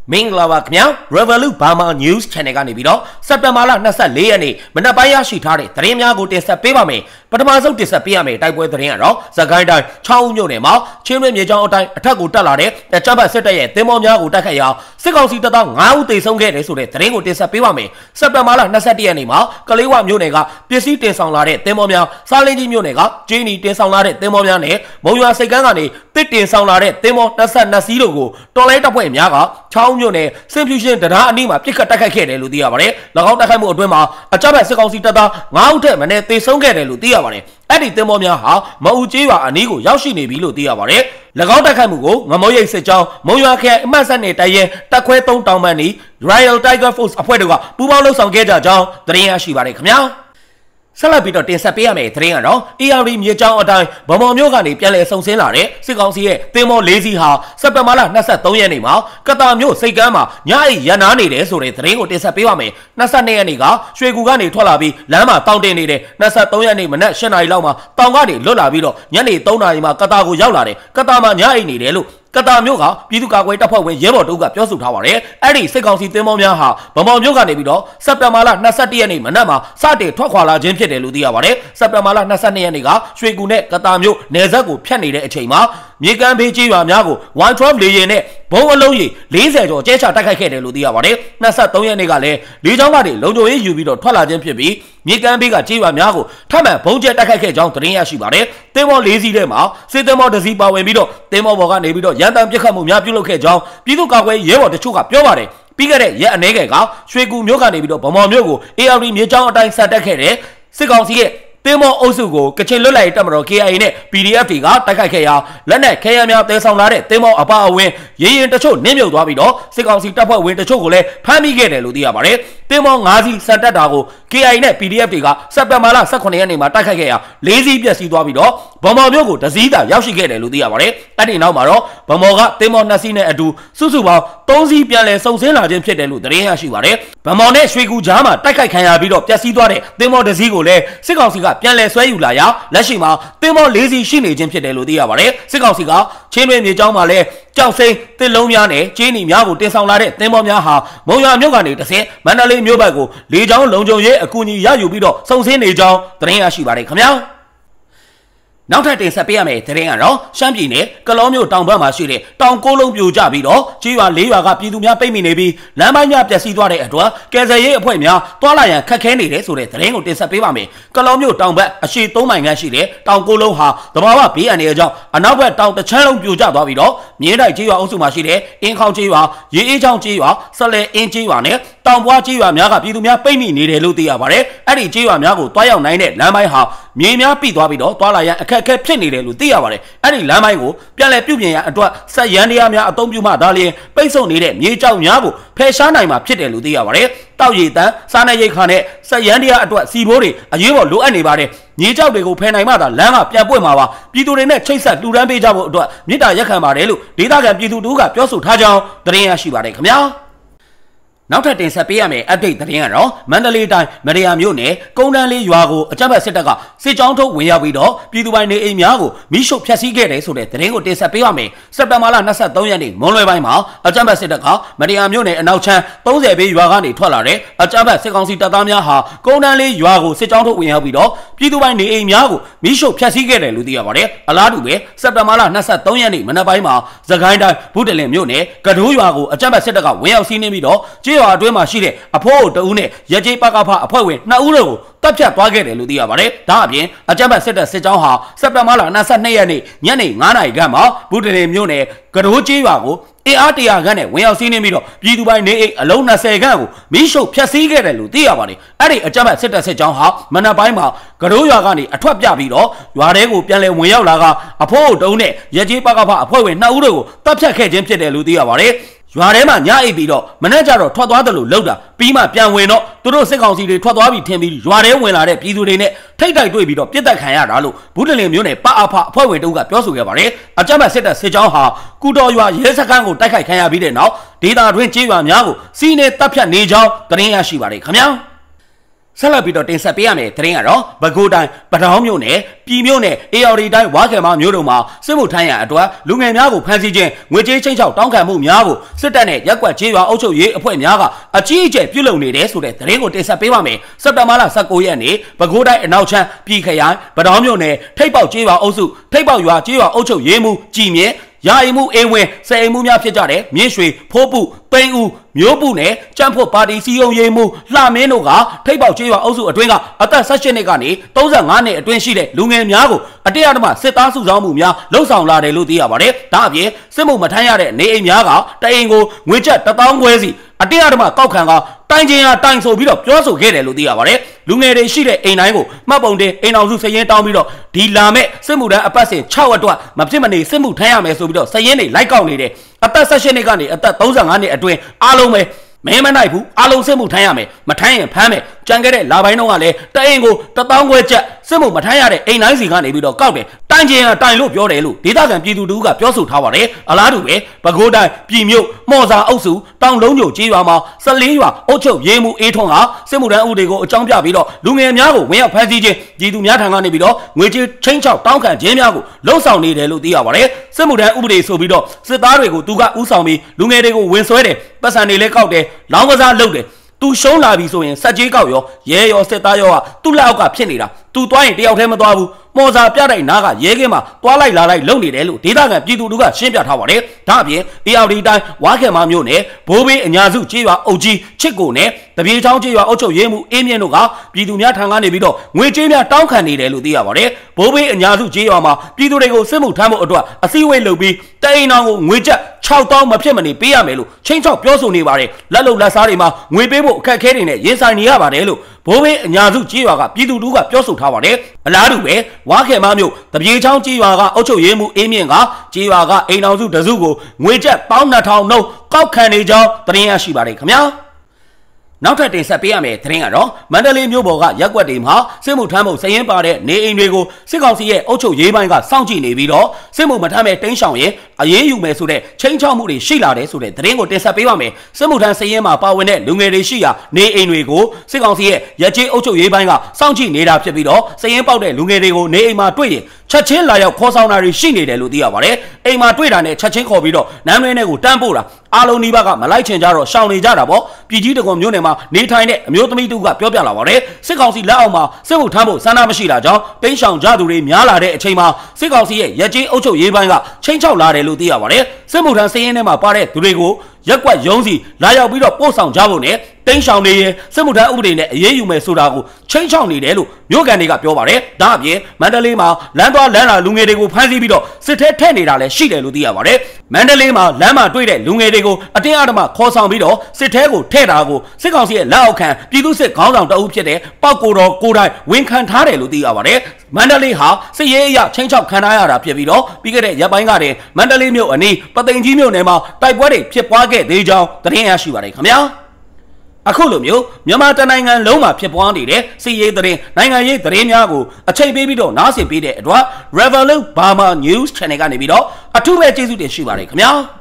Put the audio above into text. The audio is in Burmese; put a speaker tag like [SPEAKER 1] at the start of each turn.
[SPEAKER 1] မင်္ဂလာပါခင်ဗျာ Revolut Burma News Channel ကနေပြီးတော့စက်တင်ဘာလ24ရက်နေ့မနက်ပိုင်းရရှိထားတဲ့သတင်းများကိုတင်ဆက်ပေးပါမယ်ပထမဆုံးတင်ဆက်ပေးရမယ့်တိုက်ပွဲသတင်းကတော့စကိုင်းတိုင်း6ဦးမြို့နယ်မှာချင်းတွင်းမြေကြောင်းအတိုင်းအထက်ကိုတက်လာတဲ့ကြမ်းဖက်စစ်တပ်ရဲ့သင်္ဘောများကိုတိုက်ခိုက်ရာစစ်ကောင်စီတပ်သား9ဦးသေဆုံးခဲ့တယ်ဆိုတဲ့သတင်းကိုတင်ဆက်ပေးပါမယ်စက်တင်ဘာလ21ရက်နေ့မှာကလေးဝမြို့နယ်ကပစ္စည်းတင်ဆောင်လာတဲ့သင်္ဘောများစားလင်းကြီးမြို့နယ်ကဂျင်းနီတင်ဆောင်လာတဲ့သင်္ဘောများနဲ့မုံရွာစိတ်ကမ်းကနေတစ်တင်ဆောင်လာတဲ့သင်္ဘော22စီးတို့ကိုတော်လိုင်းတပ်ဖွဲ့များက6မြို့နယ်စင်ဖြူရှင်တရားအနီးမှာပြစ်ခတ်တိုက်ခိုက်ခဲ့တယ်လို့သိရပါတယ်။၎င်းတိုက်ခိုက်မှုအတွင်းမှာအကြမ်းဖက်စစ်ကောင်စီတပ်သား9ဦးထက်မနည်းသေဆုံးခဲ့တယ်လို့သိရပါတယ်။အဲ့ဒီသင်္ဘောများဟာမအူကျေးရွာအနီးကိုရောက်ရှိနေပြီလို့သိရပါတယ်။၎င်းတိုက်ခိုက်မှုကိုငမိုးရိပ်စစ်ကြောင်းမုံရွာခရိုင်အမှတ်7နယ်တိုင်ရဲတပ်ခွဲ3တောင်ပန်းနီ Royal Tiger Force အဖွဲ့တို့ကပူးပေါင်းလှုပ်ဆောင်ခဲ့ကြကြောင်းသတင်းရရှိပါတယ်ခင်ဗျာ။ဆက်လက်ပြီးတော့တင်ဆက်ပေးရမယ့်သတင်းကတော့ ARD မြေကြောင်းအတိုင်းဗမော်မြို့ကနေပြန်လည်ဆုံဆင်းလာတဲ့စစ်ကောင်စီရဲ့သင်္ဘော၄စီးဟာစက်တင်ဘာလ23ရက်နေ့မှာကတာမြို့စိတ်ကမ်းမှာညအိရန်နာနေတယ်ဆိုတဲ့သတင်းကိုတင်ဆက်ပေးပါမယ်22ရက်နေ့ကရွှေကူကနေထွက်လာပြီးလမ်းမှာတောင်းတင်နေတယ်23ရက်နေ့မနက်8:00နာရီလောက်မှာတောင်ကနေလွတ်လာပြီးတော့ညနေ3:00နာရီမှာကတာကိုရောက်လာတယ်ကတာမှာညအိနေတယ်လို့ကတာမြို့ကပြည်သူ့ကာကွယ်တပ်ဖွဲ့ဝင်ရဲဘော်တို့ကပြောဆိုထားပါတယ်။အဲ့ဒီစစ်ကောင်စီသင်္ဘောများဟာဗမော်မြို့ကနေပြီးတော့စက်တင်ဘာလ21ရက်နေ့မနက်မှာစတင်ထွက်ခွာလာခြင်းဖြစ်တယ်လို့သိရပါတယ်။စက်တင်ဘာလ22ရက်နေ့ကရွှေကူနဲ့ကတာမြို့နယ်စပ်ကိုဖြတ်နေတဲ့အချိန်မှာမြေကမ်းဘေးကြီးရွာများကို112လေယာဉ်နဲ့ဘုံအလုံးကြီး40ကျော်ကျဲချတိုက်ခိုက်ခဲ့တယ်လို့သိရပါတယ်။23ရက်နေ့ကလည်းလေကြောင်းကနေလုံခြုံရေးယူပြီးတော့ထွက်လာခြင်းဖြစ်ပြီးမြေကမ်းဘေးကကြီးရွာများကိုထပ်မံဘုံကျဲတိုက်ခိုက်ခဲ့ကြောင်းသတင်းရရှိပါတယ်။သင်္ဘော၄စီးထဲမှာစစ်သင်္ဘောတစ်စီးပါဝင်ပြီးတော့သင်္ဘောပေါ်ကနေပြီးတော့ရန်တမ်းပစ်ခတ်မှုများပြုလုပ်ခဲ့ကြောင်းပြည်သူ့ကာကွယ်ရဲဘော်တချို့ကပြောပါတယ်။ပြီးခဲ့တဲ့ရက်အနည်းငယ်ကရွှေကူမြို့ကနေပြီးတော့ဗမော်မြို့ကို ARD မြေကြောင်းအတိုင်းဆက်တက်ခဲ့တဲ့စစ်ကောင်စီရဲ့သင်္ဘောအုပ်စုကိုကချင်လွတ်လပ်ရေးတပ်မတော် KIA နဲ့ PDF တွေကတိုက်ခိုက်ခဲ့ရာလက်နက်ခဲယမ်းများတည်ဆောင်လာတဲ့သင်္ဘောအပါအဝင်ရေရင်တချို့နင်းမြုပ်သွားပြီးတော့စစ်ကောင်စီတပ်ဖွဲ့ဝင်တချို့ကိုလည်းဖမ်းမိခဲ့တယ်လို့သိရပါတယ်။သင်္ဘော9စီးစတက်တာကို KIA နဲ့ PDF တွေကစက်တင်ဘာလ18ရက်နေ့မှာတိုက်ခိုက်ခဲ့ရာ4စီးပြည့်စည်သွားပြီးတော့ဗမော်မြို့ကိုတစ်စီးသာရောက်ရှိခဲ့တယ်လို့သိရပါတယ်။အဲ့ဒီနောက်မှာတော့ဗမော်ကသင်္ဘော2စီးနဲ့အတူစုစုပေါင်း3စီးပြန်လည်စုံစင်းလာခြင်းဖြစ်တယ်လို့သတင်းရရှိပါတယ်။ဗမော်နဲ့ရွှေကူကြားမှာတိုက်ခိုက်ခံရပြီးတော့ပျက်စီးသွားတဲ့သင်္ဘောတစ်စီးကိုလည်းစစ်ကောင်စီကပြန်လည်ဆွဲယူလာရာလက်ရှိမှာသင်္ဘော၄စီးရှိနေခြင်းဖြစ်တယ်လို့သိရပါတယ်စစ်ကောင်စီကချင်းတွင်းမြေကြောင်းမှာလည်းကြောက်စိမ့်တစ်လုံးများနဲ့ကျင်းနီများကိုတင်ဆောင်လာတဲ့သင်္ဘောများဟာမုံရွာမြို့ကနေတဆင့်မန္တလေးမြို့ဘက်ကိုလေကြောင်းလုံခြုံရေးအကူအညီရယူပြီးတော့စုံစင်းနေကြောင်းသတင်းရရှိပါတယ်ခင်ဗျာနောက်ထပ်တင်ဆက်ပေးရမယ့်သတင်းကတော့ရှမ်းပြည်နယ်ကလောမြို့တောင်ဘက်မှာရှိတဲ့တောင်ကိုးလုံးပြိုကျပြီးတော့ကြေးရွာ၄ရွာကပြည်သူများပိတ်မိနေပြီးလမ်းပိုင်းများပျက်စီးသွားတဲ့အတွက်ကယ်ဆယ်ရေးအဖွဲ့များတွာလာရန်ခက်ခဲနေတယ်ဆိုတဲ့သတင်းကိုတင်ဆက်ပေးပါမယ်။ကလောမြို့တောင်ဘက်အရှေ့3မိုင်ခန့်ရှိတဲ့တောင်ကိုးလုံးဟာသဘာဝဘေးအန္တရာယ်ကြောင့်အနောက်ဘက်တောင်တစ်ချမ်းလုံးပြိုကျသွားပြီးတော့မြင်းတိုက်ကြေးရွာအုပ်စုမှာရှိတဲ့အင်းခေါင်းကြေးရွာရေအေးချောင်းကြေးရွာဆက်လက်အင်းကြေးရွာနဲ့တောင်ပွားကြေးရွာများကပြည်သူများပိတ်မိနေတယ်လို့သိရပါတယ်။အဲ့ဒီကြေးရွာများကိုတွားရောက်နိုင်တဲ့လမ်းပိုင်းဟာမြေများပိသွားပြီးတော့တွာလာရန်အခက်အခဲဖြစ်နေတယ်လို့သိရပါတယ်။အဲ့ဒီလမ်းပိုင်းကိုပြန်လည်ပြုပြင်ရန်အတွက်ဆက်ရန်တရားများအသုံးပြုမှသာလျှင်ပိတ်ဆို့နေတဲ့မြေကြောက်များကိုဖယ်ရှားနိုင်မှာဖြစ်တယ်လို့သိရပါတယ်။တောက်ရည်တန်းစားနပ်ရိက္ခာနဲ့ဆက်ရန်တရားအတွက်စီဘိုးတွေအရေးပေါ်လိုအပ်နေပါတယ်။မြေကြောက်တွေကိုဖယ်နိုင်မှသာလမ်းကပြန်ပွင့်မှာပါ။ပြည်သူတွေနဲ့ချိတ်ဆက်လှူဒန်းပေးကြဖို့အတွက်မြစ်တာရက်ခံပါတယ်လို့ဒေသခံပြည်သူတို့ကပြောဆိုထားကြောင်းသတင်းရရှိပါတယ်ခင်ဗျာ။နောက်ထပ်တင်ဆက်ပေးရမယ့် update သတင်းကတော့မန္တလေးတိုင်းမရယာမြို့နယ်ကုန်းတန်းလေးရွာကိုအကြမ်းဖက်စစ်တပ်ကစစ်ကြောင်းထုတ်ဝင်ရောက်ပြီးတော့ပြည်သူပိုင်နေအိမ်များကိုမိရှုဖျက်ဆီးခဲ့တယ်ဆိုတဲ့သတင်းကိုတင်ဆက်ပေးရမယ်။စက်တင်ဘာလ23ရက်နေ့မွန်းလွဲပိုင်းမှာအကြမ်းဖက်စစ်တပ်ကမရယာမြို့နယ်အနောက်ချမ်း30ဘေးရွာကနေထွက်လာတဲ့အကြမ်းဖက်စစ်ကောင်စီတပ်သားများဟာကုန်းတန်းလေးရွာကိုစစ်ကြောင်းထုတ်ဝင်ရောက်ပြီးတော့ပြည်သူပိုင်နေအိမ်များကိုမိရှုဖျက်ဆီးခဲ့တယ်လို့သိရပါတယ်။အလားတူပဲစက်တင်ဘာလ23ရက်နေ့မနက်ပိုင်းမှာသခိုင်းတိုင်းဘူးတလင်မြို့နယ်ကဒိုးရွာကိုအကြမ်းဖက်စစ်တပ်ကဝင်ရောက်စီးနင်းပြီးတော့ရွာအတွင်းမှာရှိတဲ့အဖိုးတဦးနဲ့ရကြေးပကဖအဖွဲ့ဝင်2ဦးတို့ကိုတပ်ဖြတ်သွားခဲ့တယ်လို့သိရပါတယ်။ဒါအပြင်အကြမ်းဖက်စစ်တပ်စစ်ကြောင်းဟာစက်တင်ဘာလ22ရက်နေ့ညနေ9:00နာရီခန့်မှာဘူးတလင်မြို့နယ်ကဒိုးကျေးရွာကိုအင်အား100ခန့်နဲ့ဝင်ရောက်စီးနင်းပြီးတော့ပြည်သူပိုင်နေအိမ်အလုံး20ခန့်ကိုမိရှုဖျက်ဆီးခဲ့တယ်လို့သိရပါတယ်။အဲ့ဒီအကြမ်းဖက်စစ်တပ်စစ်ကြောင်းဟာမနက်ပိုင်းမှာကဒိုးရွာကနေအထွက်ပြပြီးတော့ရွာထဲကိုပြန်လည်ဝင်ရောက်လာကအဖိုးတဦးနဲ့ရကြေးပကဖအဖွဲ့ဝင်2ဦးတို့ကိုတပ်ဖြတ်ခဲ့ခြင်းဖြစ်တယ်လို့သိရပါတယ်။ရွာထဲမှာညအိပ်ပြီးတော့မနေ့ကျတော့ထွက်သွားတယ်လို့လှုပ်တာပြီးမှပြန်ဝင်တော့သူတို့စစ်ကောင်စီတွေထွက်သွားပြီးထင်ပြီးရွာထဲဝင်လာတဲ့ပြည်သူတွေနဲ့ထိတ်တိုက်တွေ့ပြီးတော့ပြစ်တက်ခံရတာလို့ဘူးတလင်မျိုးနဲ့ပအဖအဖွဲ့ဝင်တို့ကပြောဆိုခဲ့ပါတယ်အကြမ်းဖက်စစ်တပ်စစ်ကြောင်းဟာကုတော်ရွာရဲစခန်းကိုတိုက်ခိုက်ခံရပြီးတဲ့နောက်ဒေသတွင်းကျေးရွာများကိုစီးနေတပ်ဖြတ်နေကြောင်းသတင်းရရှိပါတယ်ခင်ဗျာဆက်လက်ပြီးတော့တင်ဆက်ပေးရမယ်သတင်းကတော့ပဲခူးတိုင်းပတောင်းမြို့နယ်ပြည်မြို့နယ်အေအော်ဒီတိုင်းဝါခဲမမြို့တို့မှာစစ်မှုထမ်းရန်အတွက်လူငယ်များကိုဖမ်းဆီးခြင်းငွေကြေးချင်းချောက်တောင်းခံမှုများကိုစစ်တပ်နဲ့ရက်ကွက်ကျေးရွာအုပ်ချုပ်ရေးအဖွဲ့များကအကြီးအကျယ်ပြုလုပ်နေတယ်ဆိုတဲ့သတင်းကိုတင်ဆက်ပေးပါမယ်စက်တင်ဘာလ19ရက်နေ့ပဲခူးတိုင်းအနောက်ချမ်းပြည်ခရိုင်ပတောင်းမြို့နယ်ထိပ်ပေါက်ကျေးရွာအုပ်စုထိပ်ပေါက်ရွာကျေးရွာအုပ်ချုပ်ရေးမှူးကြည်မြင့်ရာအိမ်မှုအိမ်ဝင်ဆယ်အိမ်မှုများဖြစ်ကြတဲ့မြင့်ရွှေဖိုးပုပိန်းဦးမျိုးပုနဲ့ကြံ့ဖို့ပါတီစီယုံရေးမှုလှမင်းတို့ကထိပ်ပေါက်ကျေးရွာအုပ်စုအတွင်းကအသက်18နှစ်ကနေ35နှစ်အတွင်းရှိတဲ့လူငယ်များကိုအတရားဓမ္မစစ်သားစုဆောင်းမှုများလှုပ်ဆောင်လာတယ်လို့သိရပါတယ်။ဒါအပြင်စစ်မှုမထမ်းရတဲ့နေအိမ်များကတအိမ်ကိုငွေကျပ်1000ခွဲစီအတရားဓမ္မကောက်ခံကတိုင်ချင်းရတိုင်ဆိုပြီးတော့ပြောဆိုခဲ့တယ်လို့သိရပါတယ်။လူငယ်တွေရှိတဲ့အိမ်တိုင်းကိုမှတ်ပုံတင်အိမ်အောင်စုစရင်တောင်းပြီးတော့ဒီလာမဲ့စစ်မှုထမ်းအပတ်စဉ်6အတွက်မဖြစ်မနေစစ်မှုထမ်းရမယ်ဆိုပြီးတော့စရင်တွေလိုက်ကောက်နေတယ်။အသက်18နှစ်ကနေအသက်35နှစ်အတွင်းအားလုံးပဲမင်းမနိုင်ဘူးအားလုံးစစ်မှုထမ်းရမယ်မထမ်းရင်ဖမ်းမယ်ကြံခဲ့တဲ့လာပိုင်းတော့ကလည်းတအိမ်ကို1000ခွဲကျပ်စစ်မှုမထမ်းရတဲ့အိမ်တိုင်းစီကနေပြီးတော့ကောက်တယ်တိုင်ချင်းရတိုင်လို့ပြောတယ်လို့ဒေသခံပြည်သူတို့ကပြောဆိုထားပါတယ်အလားတူပဲပဲခူးတိုင်းပြည်မြို့မော်စာအုပ်စုတောင်လုံးညိုကျေးရွာမှာ14ရွာအုပ်ချုပ်ရေးမှုအေးထွန်းကစစ်မှုထမ်းဥပဒေကိုအကြောင်းပြပြီးတော့လူငယ်များကိုဝင်ရောက်ဖမ်းဆီးခြင်းပြည်သူများထံကနေပြီးတော့ငွေကြေးချင်းချောက်တောင်းခံခြင်းများကိုလှုံ့ဆော်နေတယ်လို့သိရပါတယ်စစ်မှုထမ်းဥပဒေဆိုပြီးတော့စစ်သားတွေကိုသူကဥဆောင်ပြီးလူငယ်တွေကိုဝင်ဆွဲတယ်ပတ်စံတွေလည်းကောက်တယ်လောင်းကစားလုပ်တယ်သူရှုံးလာပြီဆိုရင်စက်ကြီးကောက်ရောရဲရောစစ်သားရောကသူ့လက်အောက်ကဖြစ်နေတာသူသွားရင်တယောက်တည်းမသွားဘူးမော်စာပြတဲ့နားကရဲကင်းမှာသွားလိုက်လာလိုက်လုပ်နေတယ်လို့ဒေသခံပြည်သူတို့ကရှင်းပြထားပါတယ်ဒါအပြင်အေအော်ဒီတိုင်းဝါခဲမမြို့နယ်ဘိုးဘေးအညာစုကျေးရွာအုပ်ကြီးချစ်ကိုနဲ့တပြေချောင်းကျေးရွာအုပ်ချုပ်ရေးမှုအင်းမြင့်တို့ကပြည်သူများထံကနေပြီးတော့ငွေကြေးများတောင်းခံနေတယ်လို့သိရပါတယ်ဘိုးဘေးအညာစုကျေးရွာမှာပြည်သူတွေကိုစစ်မှုထမ်းဖို့အတွက်အစည်းအဝေးလုပ်ပြီးတိုင်အောင်ကိုငွေကျပ်6000မဖြစ်မနေပေးရမယ်လို့ချင်းချောက်ပြောဆိုနေပါတယ်လက်လုံလက်စားတွေမှာငွေပေးဖို့အခက်အခဲတွေနဲ့ရင်ဆိုင်နေရပါတယ်လို့ဘိုးဘေးအညာစုကျေးရွာကပြည်သူတို့ကပြောဆိုထားပါတယ်အလားတူပဲဝါခဲမမြို့တပြေချောင်းကျေးရွာကအုပ်ချုပ်ရေးမှုအင်းမြင့်ကကျေးရွာကအိမ်တော်စုတစုကိုငွေကျပ်12000နှုန်းကောက်ခံနေကြောင်းသတင်းရရှိပါတယ်ခင်ဗျာနောက်ထပ်တင်ဆက်ပေးရမယ့်သတင်းကတော့မန္တလေးမြို့ပေါ်ကရက်ကွက်တွေမှာစစ်မှုထမ်းဖို့စရင်ပါတဲ့နေအိမ်တွေကိုစစ်ကောင်စီရဲ့အုပ်ချုပ်ရေးပိုင်းကစောင့်ကြည့်နေပြီးတော့စစ်မှုမထမ်းမဲ့တင်းရှောင်ရင်အရေးယူမယ်ဆိုတဲ့ချင်းချောက်မှုတွေရှိလာတယ်ဆိုတဲ့သတင်းကိုတင်ဆက်ပေးပါမယ်စစ်မှုထမ်းစရင်မှာပါဝင်တဲ့လူငယ်တွေရှိရာနေအိမ်တွေကိုစစ်ကောင်စီရဲ့ရက်ကျေးအုပ်ချုပ်ရေးပိုင်းကစောင့်ကြည့်နေတာဖြစ်ပြီးတော့စရင်ပေါက်တဲ့လူငယ်တွေကိုနေအိမ်မှာတွေ့ရင်ချက်ချင်းလာရောက်ခေါ်ဆောင်တာတွေရှိနေတယ်လို့သိရပါတယ်အိမ်မှာတွေ့တာနဲ့ချက်ချင်းခေါ်ပြီးတော့နန်းတွင်းတွေကိုတန်းပို့တာအားလုံးဒီဘက်ကမလိုက်ချင်ကြတော့ရှောင်နေကြတာပေါ့ပြည်ကြီးတကွန်မျိုးနယ်မှာနေထိုင်တဲ့အမျိုးသမီးတူကပြောပြလာပါတယ်စစ်ကောင်စီလက်အောက်မှာစစ်မှုထမ်းဖို့ဆန္ဒမရှိတာကြောင့်တင်းရှောင်ကြသူတွေများလာတဲ့အချိန်မှာစစ်ကောင်စီရဲ့ရက်ကျေးအုပ်ချုပ်ရေးပိုင်းကချင်းချောက်လာတယ်လို့သိရပါတယ်စစ်မှုထမ်းစရင်ထဲမှာပါတဲ့သူတွေကိုရက်ကွက်ရုံးစီလာရောက်ပြီးတော့ပို့ဆောင်ကြဖို့နဲ့တင်းရှောင်နေရင်စစ်မှုထမ်းဥပဒေနဲ့အရေးယူမယ်ဆိုတာကိုချင်းချောက်နေတယ်လို့မြို့ကန်တွေကပြောပါတယ်ဒါအပြင်မန္တလေးမှာလမ်းသွားလမ်းလာလူငယ်တွေကိုဖမ်းဆီးပြီးတော့စစ်ထဲထည့်နေတာလည်းရှိတယ်လို့သိရပါတယ်မန္တလေးမှာလမ်းမှာတွေ့တဲ့လူငယ်တွေကိုအတင်းအဓမ္မခေါ်ဆောင်ပြီးတော့စစ်ထဲကိုထည့်တာကိုစစ်ကောင်စီရဲ့လက်အောက်ခံပြည်သူစစ်ခေါင်းဆောင်တအုပ်ဖြစ်တဲ့ပောက်ကိုတော်ကိုတိုင်ဝန်ခံထားတယ်လို့သိရပါတယ်မန္တလေးဟာစစ်ရေးအရချင်းချောက်ခံထားရတာဖြစ်ပြီးတော့ပြီးခဲ့တဲ့ရက်ပိုင်းကတည်းမန္တလေးမြို့အနီးပသိမ်ကြီးမြို့နယ်မှာတိုက်ပွဲတွေဖြစ်ပွားခဲ့သေးကြောင်းသတင်းရရှိပါတယ်ခင်ဗျာအခုလိုမျိုးမြန်မာတနိုင်ငံလုံးမှာဖြစ်ပွားနေတဲ့စစ်ရေးသတင်းနိုင်ငံရေးသတင်းများကိုအချိန်ပေးပြီးတော့နားဆင်ပေးတဲ့အတွက် Revolut Burma News Channel ကနေပြီးတော့အထူးပဲကျေးဇူးတင်ရှိပါတယ်ခင်ဗျာ